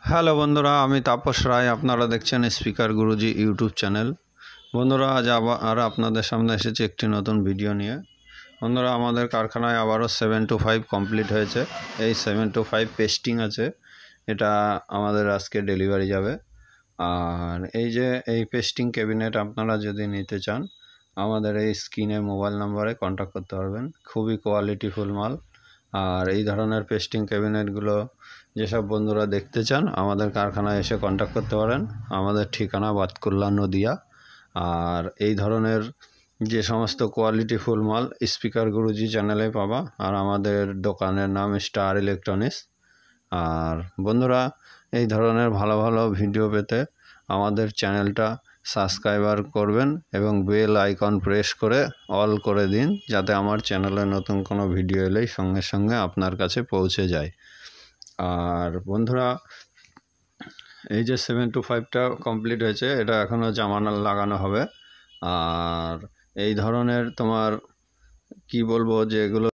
Hello বন্ধুরা, আমি তাপস রায়। আপনারা দেখছেন স্পিকার গুরুজি ইউটিউব চ্যানেল। বন্ধুরা, আজ আবার আপনাদের সামনে এসেছি একটি নতুন ভিডিও নিয়ে। বন্ধুরা, আমাদের কারখানায় আবারও 725 কমপ্লিট হয়েছে। এই 725 পেস্টিং আছে, এটা আমাদের আজকে ডেলিভারি যাবে। আর এই পেস্টিং ক্যাবিনেট আপনারা যদি নিতে চান, আমাদের এই স্ক্রিনে মোবাইল নাম্বারে কন্ট্যাক্ট করতে পারবেন। খুবই কোয়ালিটিফুল মাল। আর এই ধরনের পেস্টিং ক্যাবিনেটগুলো যেসব বন্ধুরা দেখতে চান, আমাদের কারখানায় এসে কন্ট্যাক্ট করতে পারেন। আমাদের ঠিকানা বাতকুল্লা নদিয়া। আর এই ধরনের যে সমস্ত কোয়ালিটিফুল মাল স্পিকার গুরুজি চ্যানেলে পাবা। আর আমাদের দোকানের নাম স্টার ইলেকট্রনিক্স। আর বন্ধুরা, এই ধরনের ভালো ভালো ভিডিও পেতে আমাদের চ্যানেলটা সাবস্ক্রাইবার করবেন এবং বেল আইকন প্রেস করে অল করে দিন, যাতে আমার চ্যানেলে নতুন কোনো ভিডিও এলেই সঙ্গে সঙ্গে আপনার কাছে পৌঁছে যায়। আর বন্ধুরা, এই যে 725টা কমপ্লিট হয়েছে, এটা এখনও জামানা লাগানো হবে। আর এই ধরনের তোমার কি বলবো, যে এগুলো